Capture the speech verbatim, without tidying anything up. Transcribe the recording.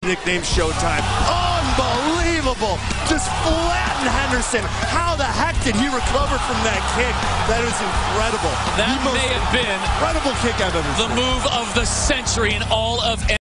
Nickname Showtime. Unbelievable. Just flatten Henderson. How the heck did he recover from that kick? That is incredible. That the may have been incredible kick I've ever the seen. move of the century in all of